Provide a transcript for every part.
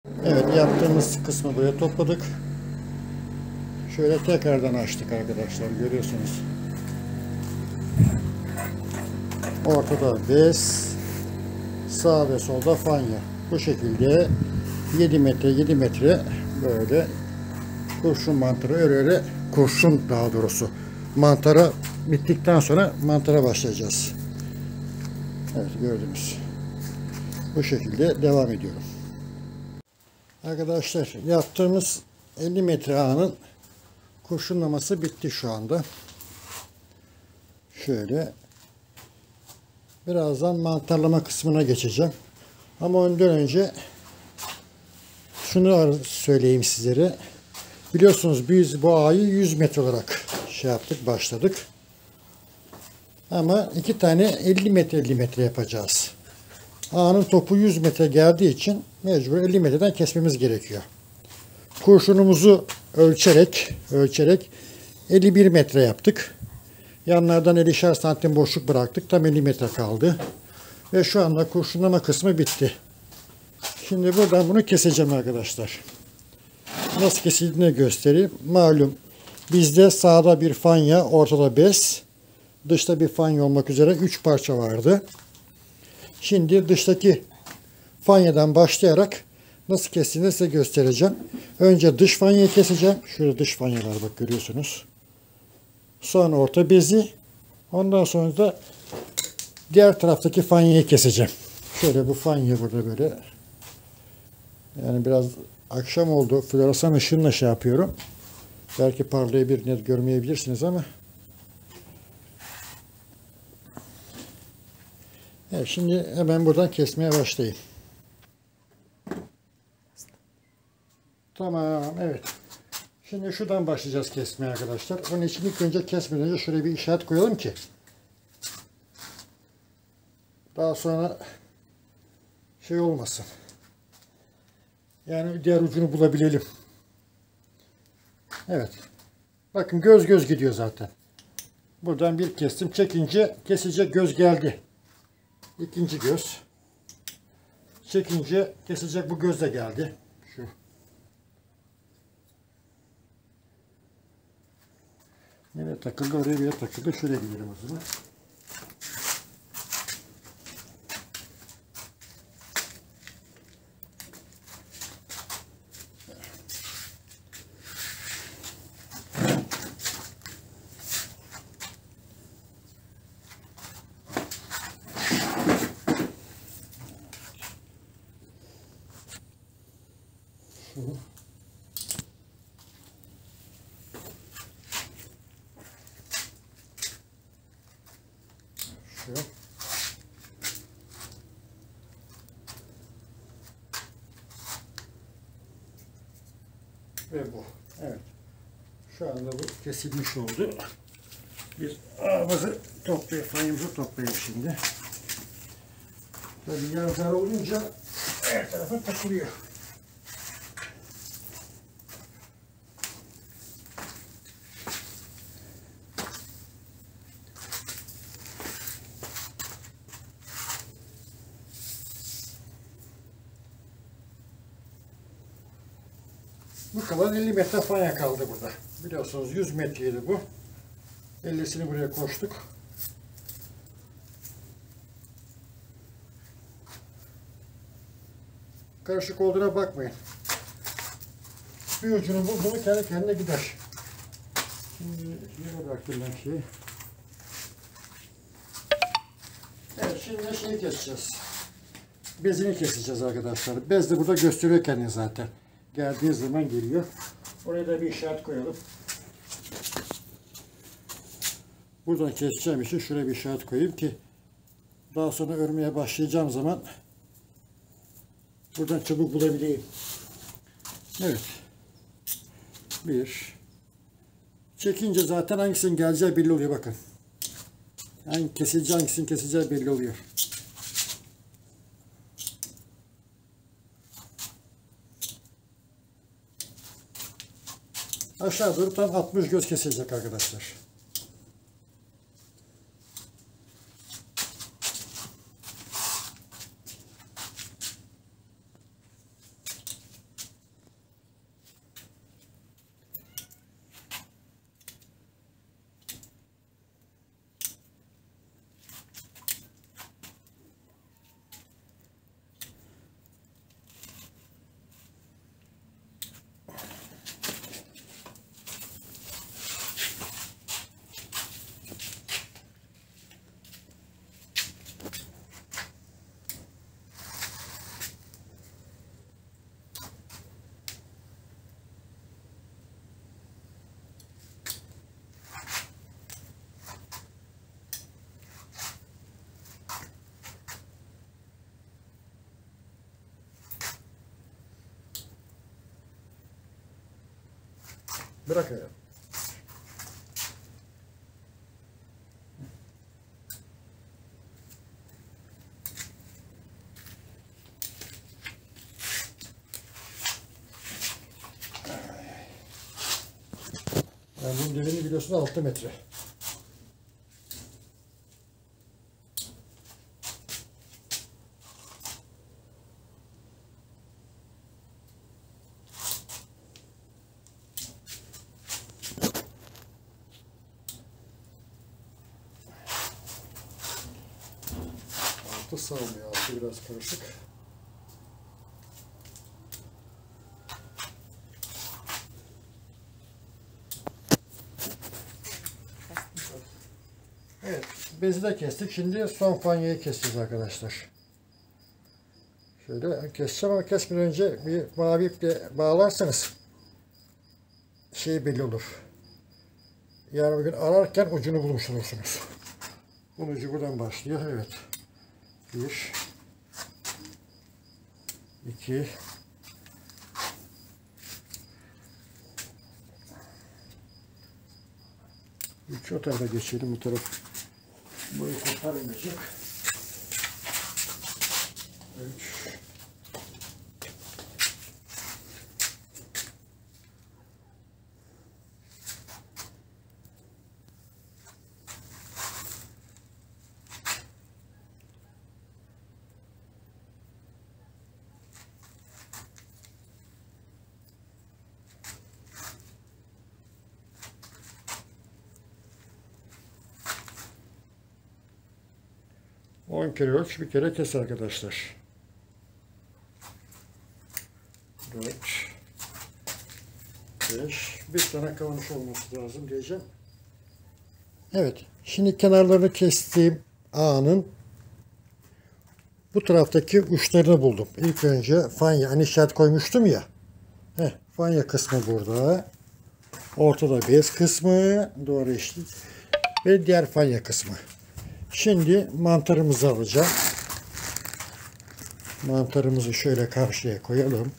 Evet, yaptığımız kısmı buraya topladık. Şöyle tekrardan açtık arkadaşlar, görüyorsunuz. Ortada bez, sağ ve solda fanya. Bu şekilde 7 metre 7 metre böyle kurşun mantarı öyle kurşun, daha doğrusu mantara bittikten sonra mantara başlayacağız. Evet, gördünüz. Bu şekilde devam ediyorum. Arkadaşlar, yaptığımız 50 metre ağının kurşunlaması bitti şu anda. Şöyle birazdan mantarlama kısmına geçeceğim. Ama ondan önce şunu söyleyeyim sizlere. Biliyorsunuz biz bu ağayı 100 metre olarak başladık. Ama iki tane 50 metre 50 metre yapacağız. Ağanın topu 100 metre geldiği için mecbur 50 metreden kesmemiz gerekiyor. Kurşunumuzu ölçerek 51 metre yaptık. Yanlardan 50'şer santim boşluk bıraktık. Tam 50 metre kaldı. Ve şu anda kurşunlama kısmı bitti. Şimdi buradan bunu keseceğim arkadaşlar. Nasıl kesildiğini göstereyim. Malum bizde sağda bir fanya, ortada bez, dışta bir fanya olmak üzere 3 parça vardı. Şimdi dıştaki fanyadan başlayarak nasıl kestiğini size göstereceğim. Önce dış fanyayı keseceğim. Şurada dış fanyalar bak, görüyorsunuz. Sonra orta bezi. Ondan sonra da diğer taraftaki fanyayı keseceğim. Şöyle bu fanya burada böyle. Yani biraz akşam oldu. Floresan ışığımla yapıyorum. Belki parlayabilir, net görmeyebilirsiniz ama. Evet, şimdi hemen buradan kesmeye başlayayım. Tamam, evet. Şimdi şuradan başlayacağız kesmeye arkadaşlar. Onun için ilk önce kesmeden önce şöyle bir işaret koyalım ki daha sonra şey olmasın. Yani diğer ucunu bulabilelim. Evet. Bakın göz göz gidiyor zaten. Buradan bir kestim. Çekince kesecek göz geldi. İkinci göz. Çekince kesecek bu göz de geldi. Şu. Nereye takıldı? Oraya bir yere takıldı. Şuraya gidelim o zaman. Şu. Şu. Ve bu. Evet. Şu anda bu kesilmiş oldu. Biz ağımızı toplayıp, fayımızı toplayalım şimdi. Tabii yazar olunca her tarafa takılıyor. Bu kalan 50 metre faya kaldı burada. Biliyorsunuz 100 metreydi bu. 50'sini buraya koştuk. Karışık olduğuna bakmayın. Bir ucunu bulduğunu kendi kendine gider. Şimdi yere bıraktım ben şeyi. Evet, şimdi şeyi keseceğiz. Bezini keseceğiz arkadaşlar. Bez de burada gösteriyor kendini zaten. Geldiği zaman geliyor. Oraya da bir işaret koyalım. Buradan keseceğim için şuraya bir işaret koyayım ki daha sonra örmeye başlayacağım zaman buradan çabuk bulabileyim. Evet. Bir. Çekince zaten hangisinin geleceği belli oluyor, bakın. Yani kesileceği, hangisinin kesileceği belli oluyor. Aşağı doğru tam 60 göz kesilecek arkadaşlar. Bırak öyle. Yani bunun dibini biliyorsun 6 metre. Altı sağlıyor. Altı biraz karışık. Evet, bezi de kestik. Şimdi son fanyayı keseceğiz arkadaşlar. Şöyle keseceğim ama kesmeden önce bir mavi iple bağlarsanız şey belli olur. Yarın bugün ararken ucunu bulmuş olursunuz. Bunun ucu buradan başlıyor. Evet. 1 2 3 o tarafa geçelim. Bu taraf boyu kurtarmayacak. 3 10 kere ölç, bir kere kes arkadaşlar. 4 5 bir tane kalmış olması lazım diyeceğim. Evet, şimdi kenarlarını kestiğim ağının bu taraftaki uçlarını buldum. İlk önce fanya, hani işaret koymuştum ya. Fanya kısmı burada. Ortada bez kısmı, doğru eşit. Ve diğer fanya kısmı. Şimdi mantarımızı alacağım. Mantarımızı şöyle karşıya koyalım.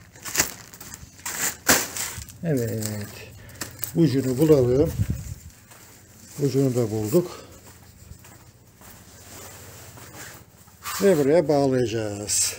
Evet. Ucunu bulalım. Ucunu da bulduk. Ve buraya bağlayacağız.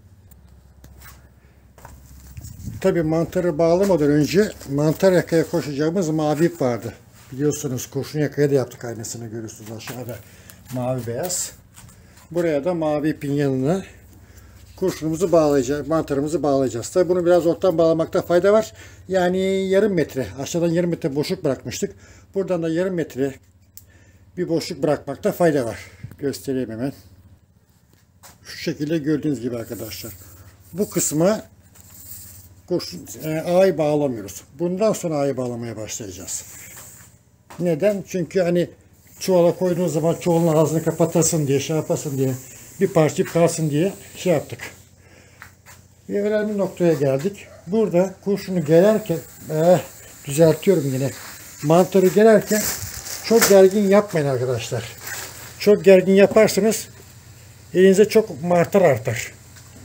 Tabii mantarı bağlamadan önce mantar yakaya koşacağımız mavi ip vardı. Biliyorsunuz kurşun yakaya da yaptık, aynısını görüyorsunuz aşağıda. Mavi beyaz. Buraya da mavi ipin yanına kurşunumuzu bağlayacağız, mantarımızı bağlayacağız. Tabii bunu biraz ortadan bağlamakta fayda var. Yani yarım metre, aşağıdan yarım metre boşluk bırakmıştık. Buradan da yarım metre bir boşluk bırakmakta fayda var. Göstereyim hemen. Şu şekilde gördüğünüz gibi arkadaşlar. Bu kısma kurşun, ağayı bağlamıyoruz. Bundan sonra ağayı bağlamaya başlayacağız. Neden? Çünkü hani çuvala koyduğunuz zaman çuvalın ağzını kapatasın diye, şey yapasın diye, bir parça kalsın diye şey yaptık. Bir önemli noktaya geldik. Burada kurşunu gererken, düzeltiyorum yine. Mantarı gererken çok gergin yapmayın arkadaşlar. Çok gergin yaparsanız elinize çok mantar artar.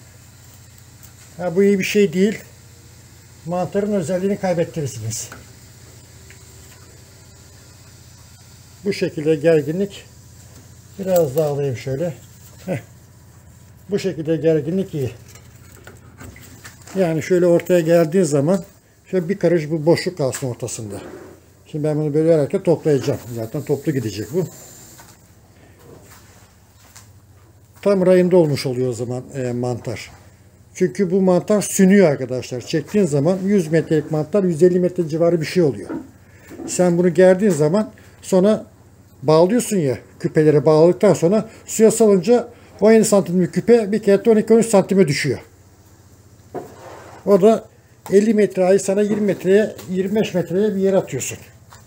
Bu iyi bir şey değil. Mantarın özelliğini kaybettirirsiniz. Bu şekilde gerginlik, biraz daha alayım şöyle. Bu şekilde gerginlik iyi. Yani şöyle ortaya geldiği zaman şöyle bir karış bu boşluk kalsın ortasında. Şimdi ben bunu böyle herhalde toplayacağım. Zaten toplu gidecek bu. Tam rayında olmuş oluyor o zaman mantar. Çünkü bu mantar sünüyor arkadaşlar. Çektiğin zaman 100 metrelik mantar 150 metre civarı bir şey oluyor. Sen bunu gerdiğin zaman sonra bağlıyorsun ya, küpelere bağladıktan sonra suya salınca 17 santimlik küpe bir kere 12-13 santime düşüyor. O da 50 metre ayı sana 20 metreye 25 metreye bir yere atıyorsun.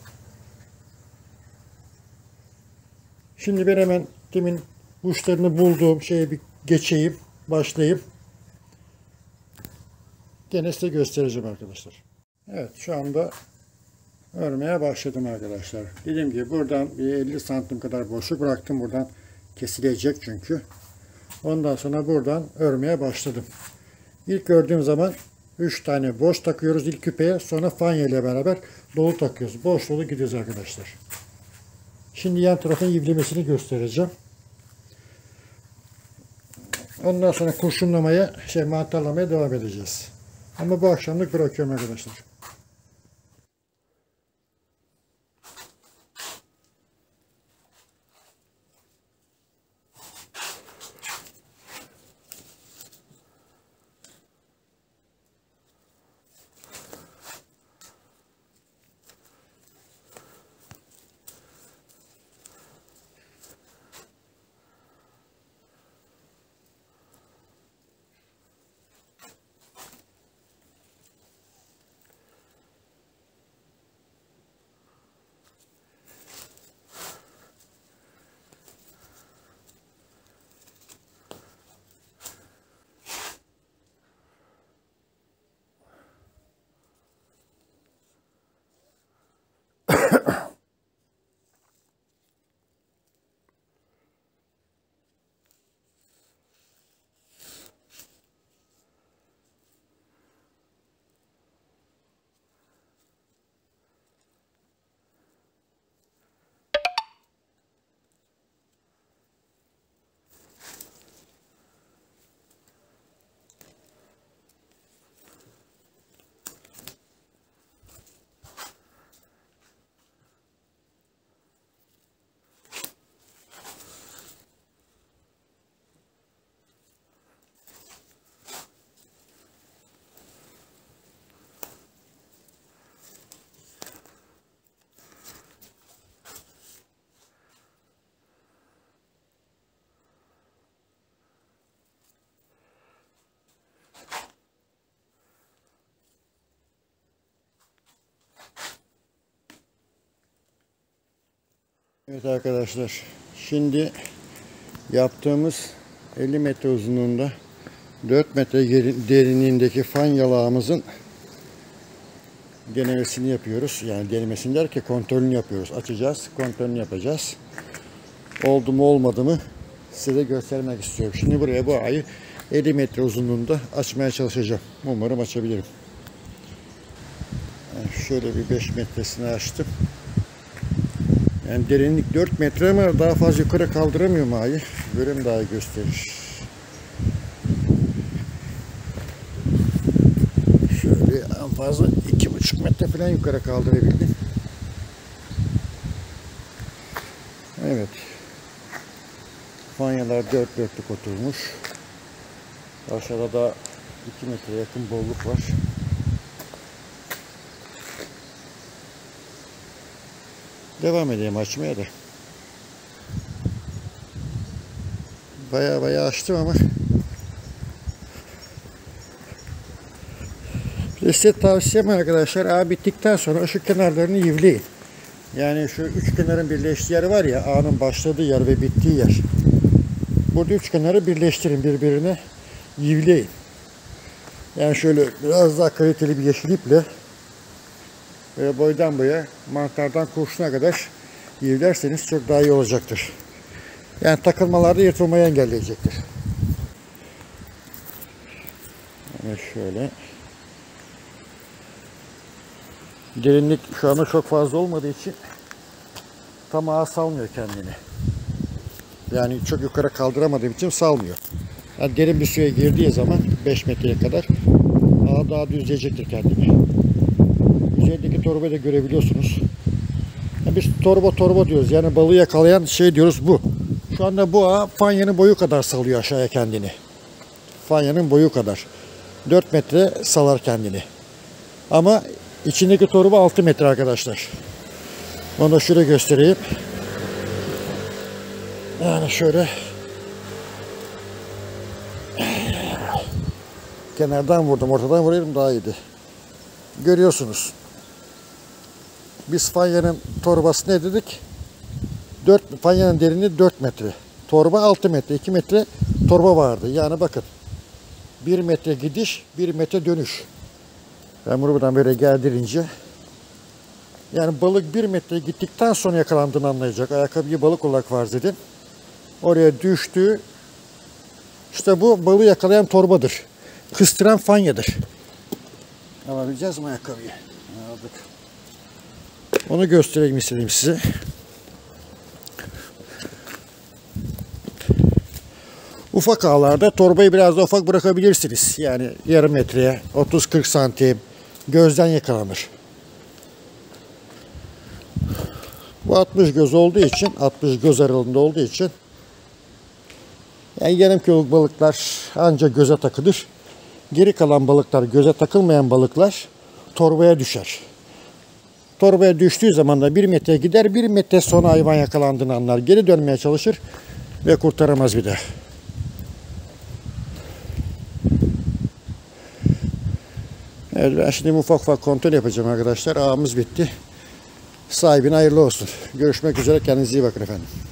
Şimdi ben hemen demin uçlarını bulduğum şeye bir geçeyim, başlayayım. Gene size göstereceğim arkadaşlar. Evet, şu anda örmeye başladım arkadaşlar. Dediğim gibi buradan bir 50 santim kadar boşluk bıraktım. Buradan kesilecek çünkü. Ondan sonra buradan örmeye başladım. İlk ördüğüm zaman 3 tane boş takıyoruz ilk küpeye. Sonra fanya ile beraber dolu takıyoruz. Boş dolu gidiyoruz arkadaşlar. Şimdi yan tarafın ivlemesini göstereceğim. Ondan sonra kurşunlamaya, mantarlamaya devam edeceğiz. Ama bu akşamlık bırakıyorum arkadaşlar. Evet arkadaşlar, şimdi yaptığımız 50 metre uzunluğunda 4 metre derinliğindeki fanyalağımızın denemesini yapıyoruz. Yani denemesini derken kontrolünü yapıyoruz. Açacağız, kontrolünü yapacağız. Oldu mu olmadı mı size göstermek istiyorum. Şimdi buraya bu ayı 50 metre uzunluğunda açmaya çalışacağım. Umarım açabilirim. Yani şöyle bir 5 metresini açtım. Yani derinlik 4 metre ama daha fazla yukarı kaldıramıyorum ayı. Bölüm daha gösterir. Şöyle en fazla 2,5 metre falan yukarı kaldırabildim. Evet. Fanyalar 4 dörtlük oturmuş. Aşağıda da 2 metre yakın bolluk var. Devam edeyim açmaya da. Bayağı açtım ama size tavsiyem arkadaşlar, ağ bittikten sonra şu kenarlarını yivleyin. Yani şu üç kenarın birleştiği yer var ya, ağın başladığı yer ve bittiği yer. Burada üç kenarı birleştirin, birbirine yivleyin. Yani şöyle biraz daha kaliteli bir yeşil iple böyle boydan boya, mantardan kurşuna kadar yivlerseniz çok daha iyi olacaktır. Yani takılmalarda yırtılmayı engelleyecektir. Evet şöyle. Derinlik şu anda çok fazla olmadığı için tam ağa salmıyor kendini. Yani çok yukarı kaldıramadığım için salmıyor. Yani derin bir suya girdiği zaman 5 metreye kadar ağa daha düzleyecektir kendini. Yüzeydeki torbayı da görebiliyorsunuz. Yani biz torba diyoruz. Yani balığı yakalayan şey diyoruz bu. Şu anda bu ağa fanyanın boyu kadar salıyor aşağıya kendini. Fanyanın boyu kadar. 4 metre salar kendini. Ama içindeki torba 6 metre arkadaşlar. Onu da şöyle göstereyim. Yani şöyle kenardan vurdum, ortadan vurayım daha iyiydi. Görüyorsunuz. Biz fanyanın torbası ne dedik? Fanyanın derinliği 4 metre. Torba 6 metre. 2 metre torba vardı. Yani bakın. 1 metre gidiş, 1 metre dönüş. Ben bunu buradan böyle gerdirince yani balık 1 metre gittikten sonra yakalandığını anlayacak. Ayakkabıyı balık olarak farz edin. Oraya düştü. İşte bu balığı yakalayan torbadır. Kıstıran fanyadır. Alabileceğiz mi ayakkabıyı? Aldık. Onu göstereyim istedim size. Ufak ağlarda torbayı biraz da ufak bırakabilirsiniz. Yani yarım metreye, 30-40 santim gözden yakalanır. Bu 60 göz olduğu için, 60 göz aralığında olduğu için yani yarım kiloluk balıklar ancak göze takılır. Geri kalan balıklar, göze takılmayan balıklar torbaya düşer. Torbaya düştüğü zaman da 1 metre gider, 1 metre sonra hayvan yakalandığını anlar. Geri dönmeye çalışır ve kurtaramaz bir de. Evet, ben şimdi ufak ufak kontrol yapacağım arkadaşlar. Ağımız bitti. Sahibine hayırlı olsun. Görüşmek üzere. Kendinize iyi bakın efendim.